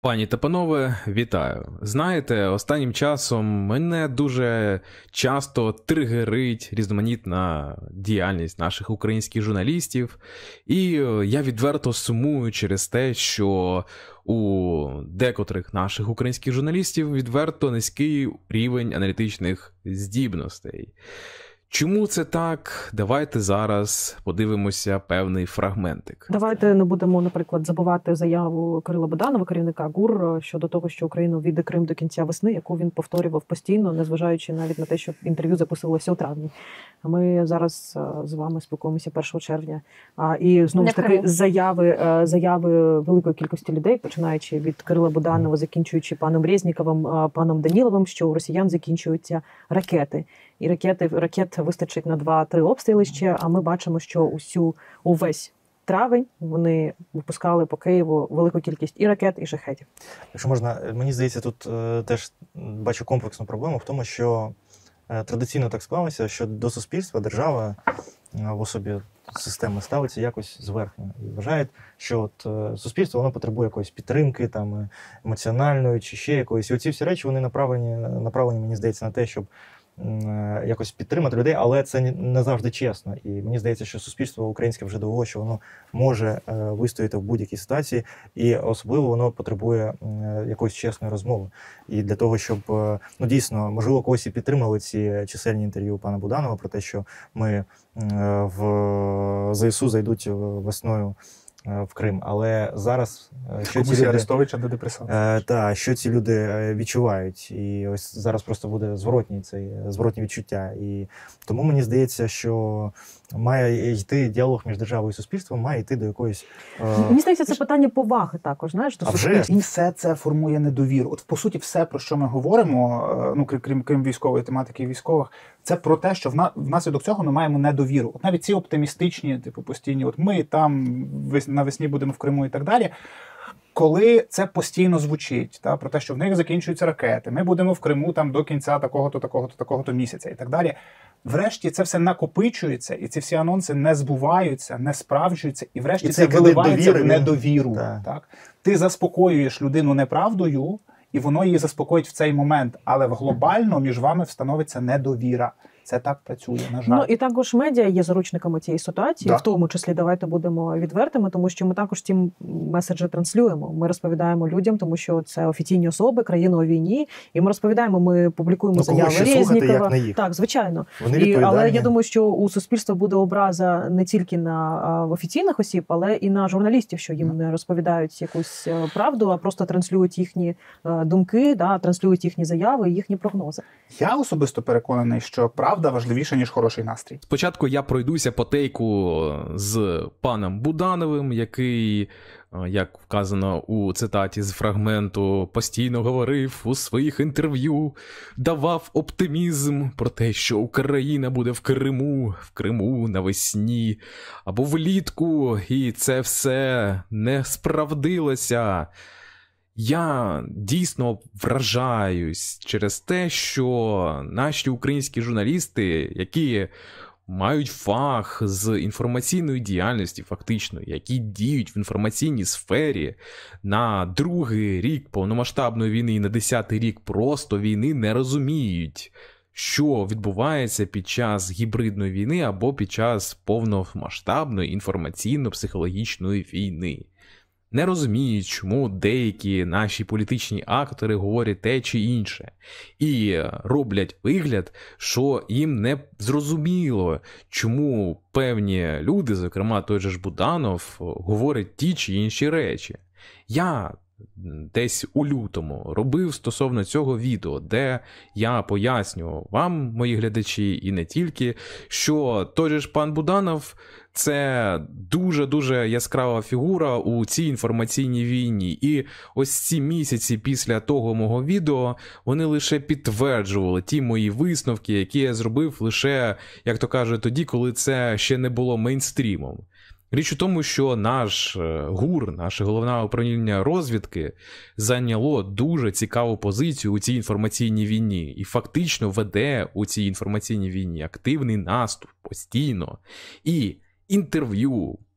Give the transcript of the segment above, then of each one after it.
Пані та панове, вітаю. Знаєте, останнім часом мене дуже часто тригерить різноманітна діяльність наших українських журналістів, і я відверто сумую через те, що у декотрих наших українських журналістів відверто низький рівень аналітичних здібностей. Чому це так? Давайте зараз подивимося певний фрагментик. Давайте не будемо, наприклад, забувати заяву Кирила Буданова, керівника ГУР, щодо того, що Україна увійде Крим до кінця весни, яку він повторював постійно, незважаючи навіть на те, що інтерв'ю записувалося у травні. Ми зараз з вами спілкуємося 1 червня. І знову ж таки заяви великої кількості людей, починаючи від Кирила Буданова, закінчуючи паном Резніковим, паном Даніловим, що у росіян закінчуються ракети. І ракет вистачить на 2-3 обстріли ще, а ми бачимо, що увесь травень вони випускали по Києву велику кількість і ракет, і шахедів. Якщо можна, мені здається, тут теж бачу комплексну проблему в тому, що традиційно так склалося, що до суспільства держава в особі системи ставиться якось зверхньо. І вважають, що суспільство воно потребує якоїсь підтримки, там, емоціональної чи ще якоїсь. І оці всі речі вони направлені, мені здається, на те, щоб якось підтримати людей, але це не завжди чесно. І мені здається, що суспільство українське вже довело, що воно може вистояти в будь-якій ситуації, і особливо воно потребує якоїсь чесної розмови. І для того, щоб, дійсно, можливо, когось і підтримали ці чисельні інтерв'ю пана Буданова про те, що ми в ЗСУ зайдуть весною в Крим. Але зараз що ці люди відчувають. І ось зараз просто буде зворотні відчуття. І тому мені здається, що має йти діалог між державою і суспільством, має йти до якоїсь... Мені здається, це питання поваги також, знаєш, до суспільства. І все це формує недовіру. От, по суті, все, про що ми говоримо, крім військової тематики і військових, це про те, що внаслідок цього ми маємо недовіру. От навіть ці оптимістичні, постійні, от ми там навесні будемо в Криму і так далі, коли це постійно звучить, про те, що в них закінчуються ракети, ми будемо в Криму там до кінця такого-то місяця і так далі. Врешті це все накопичується, і ці всі анонси не збуваються, не справджуються, і врешті це виливається в недовіру. Так? Ти заспокоюєш людину неправдою, і воно її заспокоїть в цей момент, але глобально між вами встановиться недовіра. Це так працює, на жаль. І також медіа є заручниками цієї ситуації, в тому числі, давайте будемо відвертими, тому що ми також ці меседжі транслюємо. Ми розповідаємо людям, тому що це офіційні особи, країна у війні, і ми розповідаємо, ми публікуємо заяви Резнікова. Так, звичайно. Але я думаю, що у суспільства буде образа не тільки на офіційних осіб, але і на журналістів, що їм не розповідають якусь правду, а просто транслюють їхні думки, транслюють їхні заяви, їхні прогнози. Я особисто переконаний, що правда важливіша, ніж хороший настрій. Спочатку я пройдуся по тейку з паном Будановим, який, як вказано у цитаті з фрагменту, постійно говорив у своїх інтерв'ю, давав оптимізм про те, що Україна буде в Криму навесні або влітку, і це все не справдилося. Я дійсно вражаюсь через те, що наші українські журналісти, які мають фах з інформаційної діяльності фактично, які діють в інформаційній сфері на другий рік повномасштабної війни і на 10-й рік просто війни, не розуміють, що відбувається під час гібридної війни або під час повномасштабної інформаційно-психологічної війни. Не розуміють, чому деякі наші політичні актори говорять те чи інше. І роблять вигляд, що їм не зрозуміло, чому певні люди, зокрема той же ж Буданов, говорять ті чи інші речі. Я десь у лютому робив стосовно цього відео, де я пояснював вам, мої глядачі, і не тільки, що той же ж пан Буданов – це дуже-дуже яскрава фігура у цій інформаційній війні. І ось ці місяці після того мого відео, вони лише підтверджували ті мої висновки, які я зробив лише, як то кажуть, тоді, коли це ще не було мейнстрімом. Річ у тому, що наш ГУР, наше головне управління розвідки, зайняло дуже цікаву позицію у цій інформаційній війні і фактично веде у цій інформаційній війні активний наступ постійно. І інтерв'ю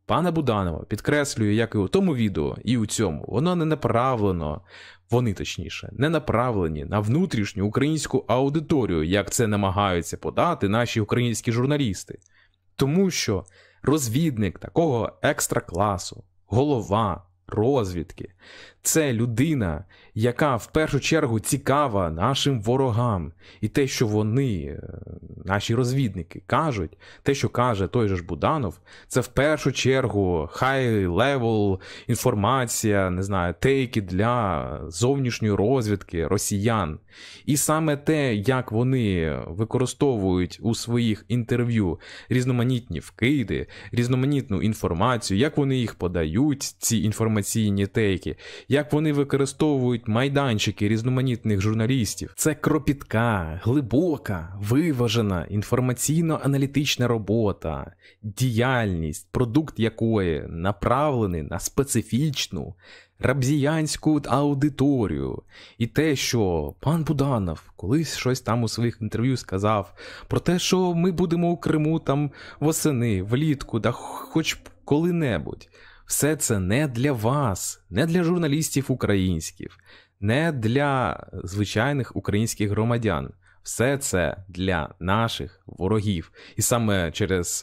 пана Буданова підкреслюю, як і у тому відео, і у цьому, воно не направлено, вони точніше, не направлені на внутрішню українську аудиторію, як це намагаються подати наші українські журналісти. Тому що розвідник такого екстра-класу, голова розвідки – це людина, яка в першу чергу цікава нашим ворогам. І те, що вони, наші розвідники, кажуть, те, що каже той же ж Буданов, це в першу чергу high-level інформація, не знаю, тейки для зовнішньої розвідки росіян. І саме те, як вони використовують у своїх інтерв'ю різноманітні вкиди, різноманітну інформацію, як вони їх подають, ці інформаційні тейки, як вони використовують майданчики різноманітних журналістів. Це кропітка, глибока, виважена інформаційно-аналітична робота, діяльність, продукт якої направлений на специфічну рабзіянську аудиторію. І те, що пан Буданов колись щось там у своїх інтерв'ю сказав про те, що ми будемо у Криму там восени, влітку, да хоч коли-небудь. Все це не для вас, не для журналістів українських, не для звичайних українських громадян. Все це для наших ворогів. І саме через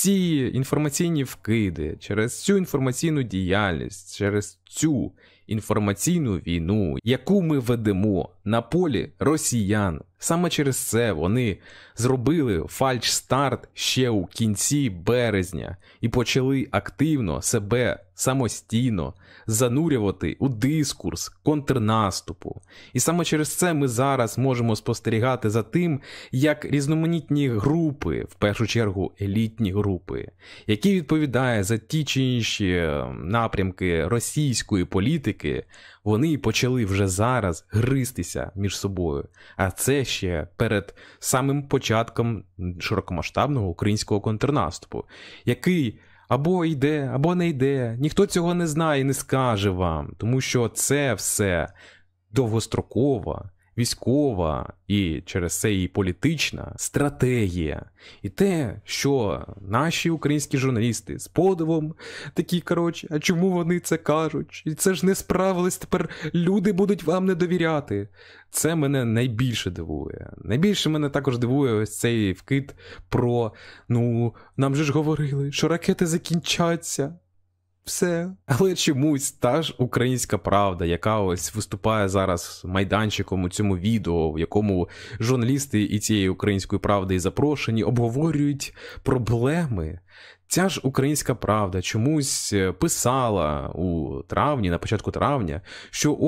ці інформаційні вкиди, через цю інформаційну діяльність, через цю інформаційну війну, яку ми ведемо на полі росіян, саме через це вони зробили фальшстарт ще у кінці березня і почали активно себе самостійно занурювати у дискурс контрнаступу. І саме через це ми зараз можемо спостерігати за тим, як різноманітні групи, в першу чергу елітні групи, які відповідають за ті чи інші напрямки російської політики, вони почали вже зараз гристися між собою. А це ще перед самим початком широкомасштабного українського контрнаступу, який або йде, або не йде. Ніхто цього не знає і не скаже вам, тому що це все довгострокова, військова і через це і політична стратегія. І те, що наші українські журналісти з подивом такі, коротше, а чому вони це кажуть? І це ж не справились, тепер люди будуть вам не довіряти. Це мене найбільше дивує. Найбільше мене також дивує ось цей вкид про, нам же ж говорили, що ракети закінчаться. Все. Але чомусь та ж Українська Правда, яка ось виступає зараз майданчиком у цьому відео, в якому журналісти і цієї Української Правди і запрошені обговорюють проблеми. Ця ж Українська Правда чомусь писала у травні, на початку травня, що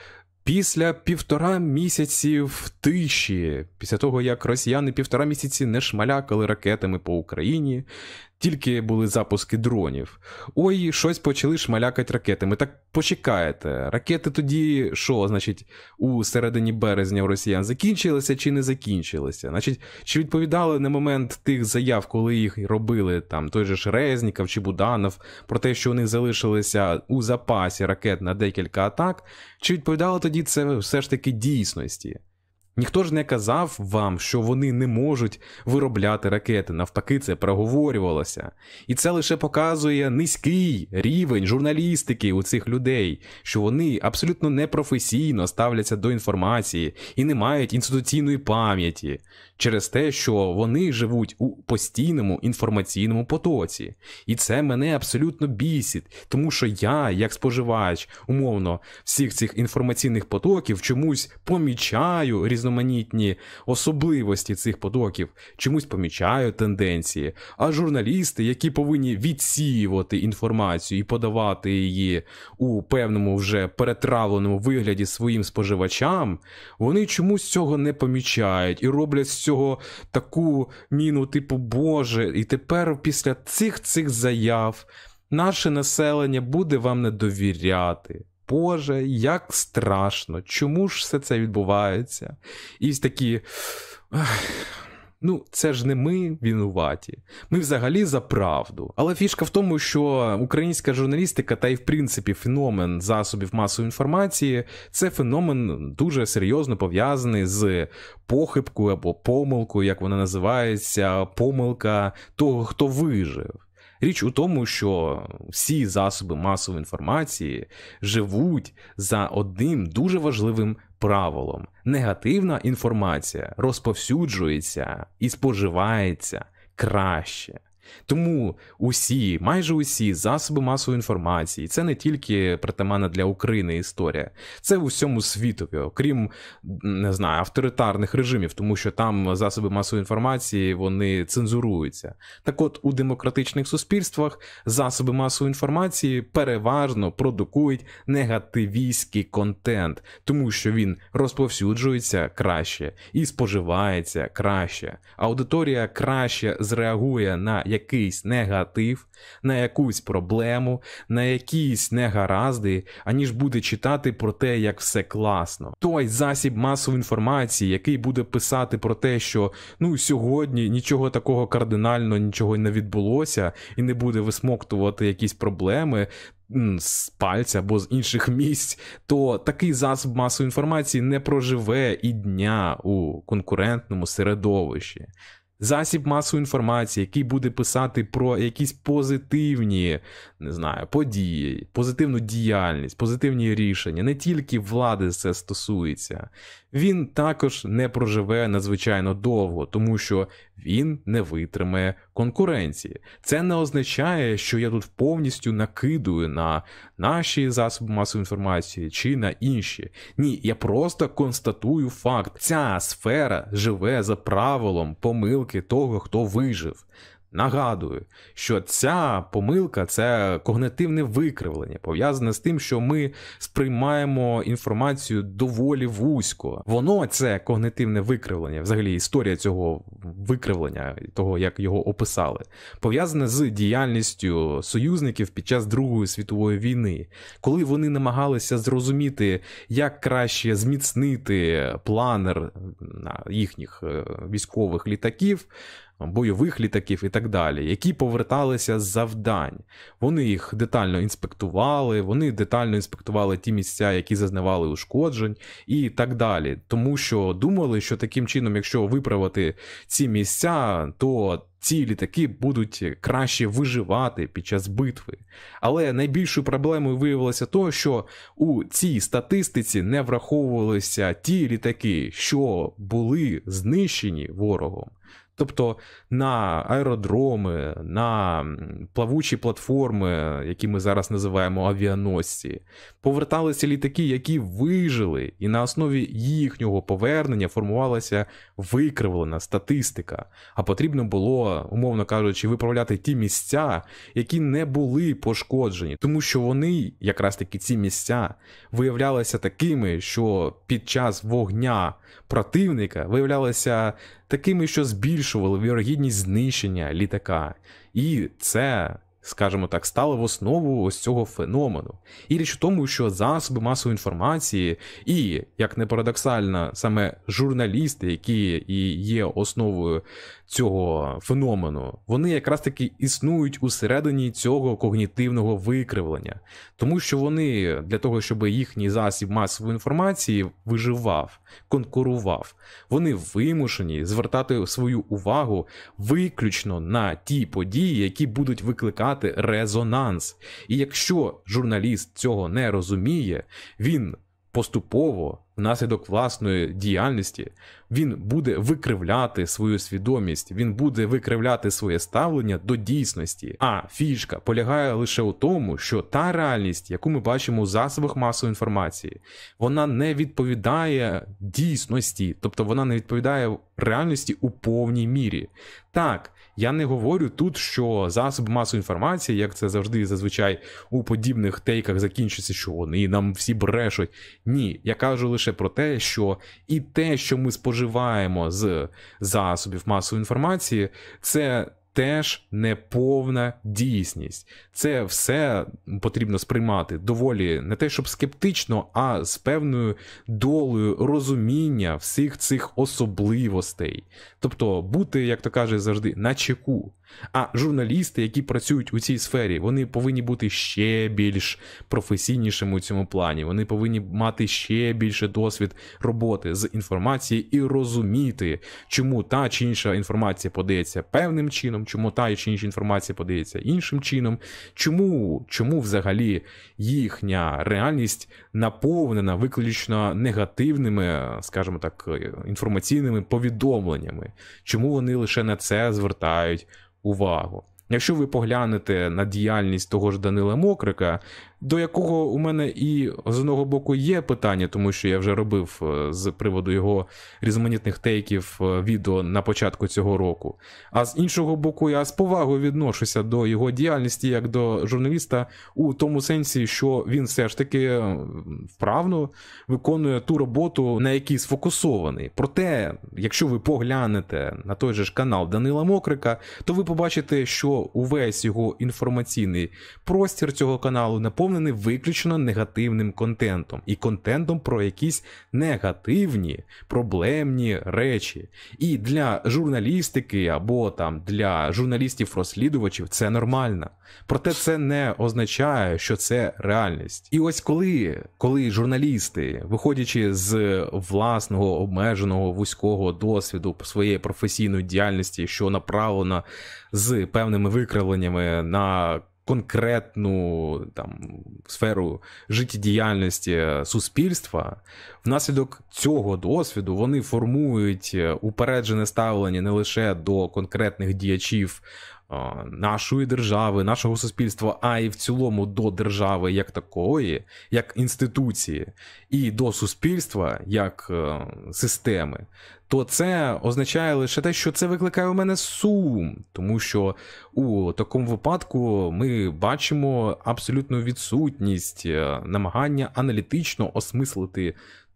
після 1,5 місяців тиші, після того, як росіяни 1,5 місяці не шмалякали ракетами по Україні, тільки були запуски дронів. Щось почали шмалякати ракетами. Так почекайте, ракети тоді що, значить, у середині березня у росіян закінчилися чи не закінчилися? Значить, чи відповідали на момент тих заяв, коли їх робили, там, той же ж Резніков чи Буданов, про те, що у них залишилися у запасі ракет на декілька атак, чи відповідало тоді це все ж таки дійсності? Ніхто ж не казав вам, що вони не можуть виробляти ракети, навпаки, це проговорювалося. І це лише показує низький рівень журналістики у цих людей, що вони абсолютно непрофесійно ставляться до інформації і не мають інституційної пам'яті, через те, що вони живуть у постійному інформаційному потоці. І це мене абсолютно бісить, тому що я, як споживач, умовно, всіх цих інформаційних потоків, чомусь помічаю різноманітні особливості цих потоків, чомусь помічаю тенденції, а журналісти, які повинні відсіювати інформацію і подавати її у певному вже перетравленому вигляді своїм споживачам, вони чомусь цього не помічають і роблять з цього таку міну типу «Боже, і тепер після цих заяв наше населення буде вам не довіряти». Боже, як страшно, чому ж все це відбувається? І такі, це ж не ми винуваті, ми взагалі за правду. Але фішка в тому, що українська журналістика та й в принципі феномен засобів масової інформації, це феномен дуже серйозно пов'язаний з похибкою або помилкою, як вона називається, помилка того, хто вижив. Річ у тому, що всі засоби масової інформації живуть за одним дуже важливим правилом. Негативна інформація розповсюджується і споживається краще. Тому майже усі засоби масової інформації, це не тільки притаманна для України історія, це в усьому світові, окрім, не знаю, авторитарних режимів, тому що там засоби масової інформації, вони цензуруються. Так от, у демократичних суспільствах засоби масової інформації переважно продукують негативістський контент, тому що він розповсюджується краще і споживається краще. Аудиторія краще зреагує на якийсь негатив, на якусь проблему, на якісь негаразди, аніж буде читати про те, як все класно. Той засіб масової інформації, який буде писати про те, що сьогодні нічого такого кардинально, нічого не відбулося, і не буде висмоктувати якісь проблеми з пальця або з інших місць, то такий засіб масової інформації не проживе і дня у конкурентному середовищі. Засіб масової інформації, який буде писати про якісь позитивні, події, позитивну діяльність, позитивні рішення, не тільки влади це стосується, він також не проживе надзвичайно довго, тому що він не витримає конкуренції. Це не означає, що я тут повністю накидую на наші засоби масової інформації чи на інші. Ні, я просто констатую факт. Ця сфера живе за правилом помилки того, хто вижив. Нагадую, що ця помилка – це когнитивне викривлення, пов'язане з тим, що ми сприймаємо інформацію доволі вузько. Воно – це когнитивне викривлення, взагалі історія цього викривлення, того, як його описали, пов'язане з діяльністю союзників під час Другої світової війни, коли вони намагалися зрозуміти, як краще зміцнити планер їхніх військових літаків, бойових літаків і так далі, які поверталися з завдань. Вони їх детально інспектували ті місця, які зазнавали ушкоджень і так далі. Тому що думали, що таким чином, якщо виправити ці місця, то ці літаки будуть краще виживати під час битви. Але найбільшою проблемою виявилося те, що у цій статистиці не враховувалися ті літаки, що були знищені ворогом. Тобто на аеродроми, на плавучі платформи, які ми зараз називаємо авіаносці, поверталися літаки, які вижили, і на основі їхнього повернення формувалася викривлена статистика. А потрібно було, умовно кажучи, виправляти ті місця, які не були пошкоджені. Тому що вони, якраз таки ці місця, виявлялися такими, що під час вогня противника виявлялися такими, що збільшували вірогідність знищення літака. І це, скажімо так, стало в основу ось цього феномену. І річ у тому, що засоби масової інформації і, як не парадоксально, саме журналісти, які і є основою цього феномену, вони якраз таки існують усередині цього когнітивного викривлення. Тому що вони, для того, щоб їхній засіб масової інформації виживав, конкурував, вони вимушені звертати свою увагу виключно на ті події, які будуть викликати резонанс. І якщо журналіст цього не розуміє, він поступово, внаслідок власної діяльності, він буде викривляти свою свідомість, він буде викривляти своє ставлення до дійсності. А фішка полягає лише у тому, що та реальність, яку ми бачимо у засобах масової інформації, вона не відповідає дійсності, тобто вона не відповідає реальності у повній мірі. Так, я не говорю тут, що засоби масової інформації, як це завжди зазвичай у подібних тейках закінчиться, що вони нам всі брешуть. Ні, я кажу лише про те, що і те, що ми споживаємо з засобів масової інформації, це теж неповна дійсність. Це все потрібно сприймати доволі не те, щоб скептично, а з певною долею розуміння всіх цих особливостей. Тобто бути, як то каже завжди, на чеку. А журналісти, які працюють у цій сфері, вони повинні бути ще більш професійнішими у цьому плані. Вони повинні мати ще більше досвід роботи з інформацією і розуміти, чому та чи інша інформація подається певним чином, чому та чи інша інформація подається іншим чином, чому взагалі їхня реальність наповнена виключно негативними, скажімо так, інформаційними повідомленнями, чому вони лише на це звертають увагу. Якщо ви поглянете на діяльність того ж Данила Мокрика, до якого у мене і з одного боку є питання, тому що я вже робив з приводу його різноманітних тейків відео на початку цього року, а з іншого боку я з повагою відношуся до його діяльності як до журналіста у тому сенсі, що він все ж таки вправно виконує ту роботу, на якій сфокусований. Проте, якщо ви поглянете на той же ж канал Данила Мокрика, то ви побачите, що увесь його інформаційний простір цього каналу наповнений виключно негативним контентом. І контентом про якісь негативні, проблемні речі. І для журналістики або там для журналістів-розслідувачів це нормально. Проте це не означає, що це реальність. І ось коли журналісти, виходячи з власного обмеженого вузького досвіду своєї професійної діяльності, що направлено з певними викривленнями на конкретну там сферу життєдіяльності суспільства, внаслідок цього досвіду вони формують упереджене ставлення не лише до конкретних діячів нашої держави, нашого суспільства, а й в цілому до держави як такої, як інституції, і до суспільства як системи, то це означає лише те, що це викликає у мене сум, тому що у такому випадку ми бачимо абсолютну відсутність намагання аналітично осмислити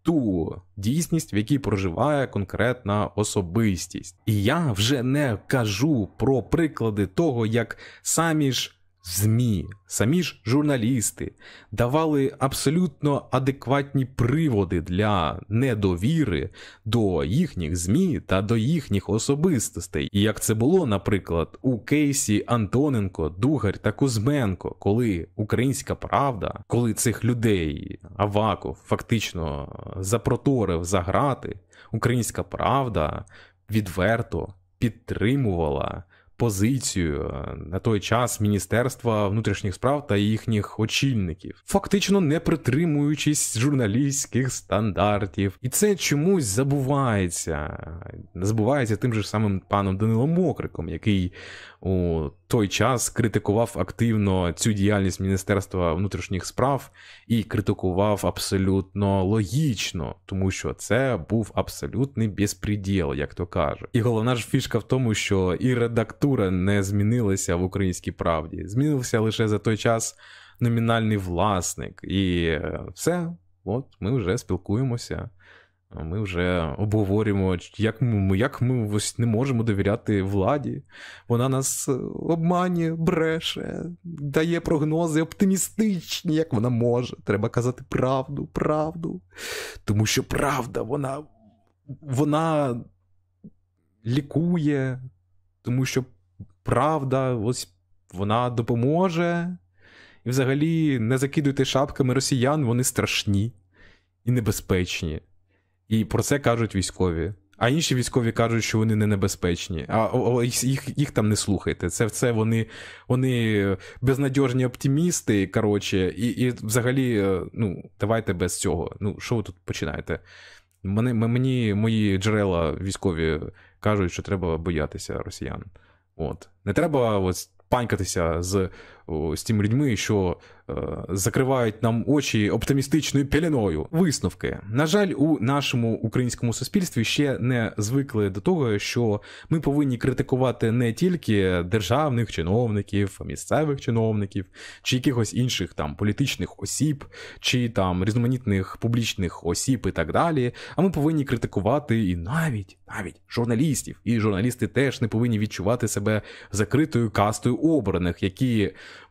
ту дійсність, в якій проживає конкретна особистість. І я вже не кажу про приклади того, як самі ж ЗМІ, самі ж журналісти давали абсолютно адекватні приводи для недовіри до їхніх ЗМІ та до їхніх особистостей. І як це було, наприклад, у кейсі Антоненко, Дугар та Кузьменко, коли Українська Правда, коли цих людей Аваков фактично запроторив за грати, Українська Правда відверто підтримувала позицію на той час Міністерства внутрішніх справ та їхніх очільників, фактично не притримуючись журналістських стандартів. І це чомусь забувається тим же самим паном Данилом Мокриком, який у той час критикував активно цю діяльність Міністерства внутрішніх справ і критикував абсолютно логічно, тому що це був абсолютний безпреділ, як то кажуть. І головна ж фішка в тому, що і редактура не змінилася в Українській Правді. Змінився лише за той час номінальний власник. І все, от ми вже спілкуємося. Ми вже обговорюємо, як ми ось не можемо довіряти владі. Вона нас обманює, бреше, дає прогнози оптимістичні, як вона може. Треба казати правду. Тому що правда, вона лікує, тому що правда, ось вона допоможе. І взагалі не закидуйте шапками росіян, вони страшні і небезпечні. І про це кажуть військові. А інші військові кажуть, що вони не небезпечні. А їх там не слухайте. Це вони безнадіжні оптимісти, коротше. І взагалі, давайте без цього. Що ви тут починаєте? Мені мої джерела військові кажуть, що треба боятися росіян. От. Не треба ось панькатися з тими людьми, що закривають нам очі оптимістичною пеленою. Висновки. На жаль, у нашому українському суспільстві ще не звикли до того, що ми повинні критикувати не тільки державних чиновників, місцевих чиновників, чи якихось інших там політичних осіб, чи там різноманітних публічних осіб і так далі, а ми повинні критикувати і навіть журналістів. І журналісти теж не повинні відчувати себе закритою кастою обраних, які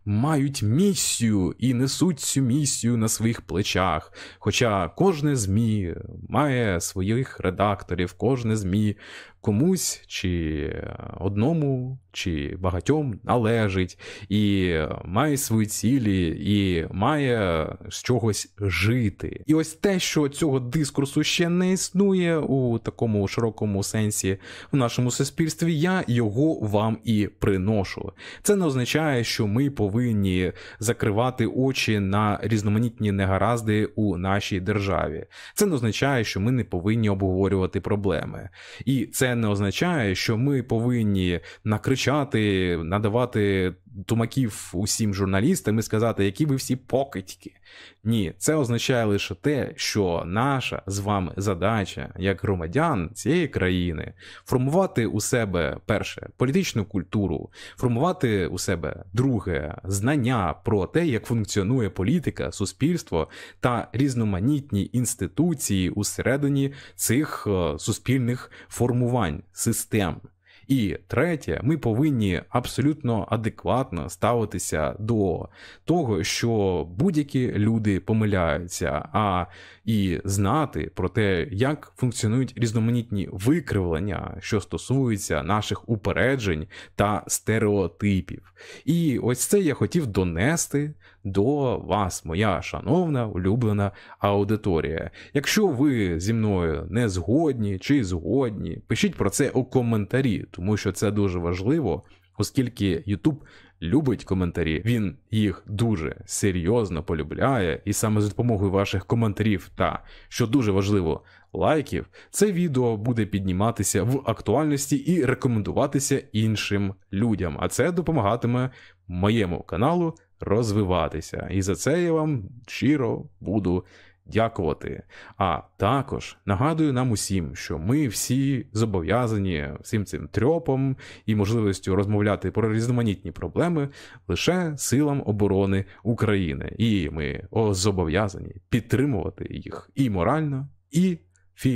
мають місію і несуть цю місію на своїх плечах. Хоча кожне ЗМІ має своїх редакторів, кожне ЗМІ комусь чи одному, чи багатьом належить, і має свої цілі, і має з чогось жити. І ось те, що цього дискурсу ще не існує у такому широкому сенсі в нашому суспільстві, я його вам і приношу. Це не означає, що ми повинні закривати очі на різноманітні негаразди у нашій державі. Це не означає, що ми не повинні обговорювати проблеми. І це не означає, що ми повинні накричати, надавати тумаків усім журналістам і сказати, які ви всі покидьки. Ні, це означає лише те, що наша з вами задача, як громадян цієї країни, формувати у себе, перше, політичну культуру, формувати у себе, друге, знання про те, як функціонує політика, суспільство та різноманітні інституції усередині цих суспільних формувань, систем. І третє, ми повинні абсолютно адекватно ставитися до того, що будь-які люди помиляються, а і знати про те, як функціонують різноманітні викривлення, що стосуються наших упереджень та стереотипів. І ось це я хотів донести до вас, моя шановна, улюблена аудиторія. Якщо ви зі мною не згодні чи згодні, пишіть про це у коментарі, тому що це дуже важливо, оскільки YouTube любить коментарі, він їх дуже серйозно полюбляє, і саме за допомогою ваших коментарів та, що дуже важливо, лайків, це відео буде підніматися в актуальності і рекомендуватися іншим людям, а це допомагатиме моєму каналу розвиватися. І за це я вам щиро буду дякувати. А також нагадую нам усім, що ми всі зобов'язані всім цим трьопом і можливістю розмовляти про різноманітні проблеми лише силам оборони України. І ми зобов'язані підтримувати їх і морально, і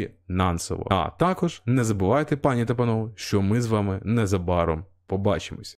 фінансово. А також не забувайте, пані та панове, що ми з вами незабаром побачимось.